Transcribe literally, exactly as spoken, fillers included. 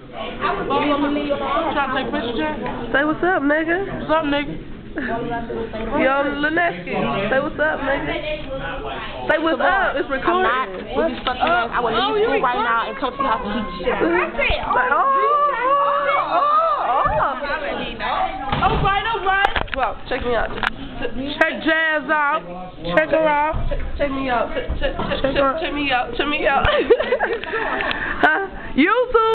Trying to take pictures, Jack? Say what's up, nigga. What's up, nigga? Yo, Lineski. Say what's up, nigga. Say what's up. It's recording. I'm not. If you fucking ass, I would leave school right now and come to your house and beat the shit out of you. Like, oh, oh, oh, oh. All right, all right. Well, check me out. Check Jazz out. Check her out. Check me out. Check, check, check, Check her out. check me out. Check me out. Huh? YouTube.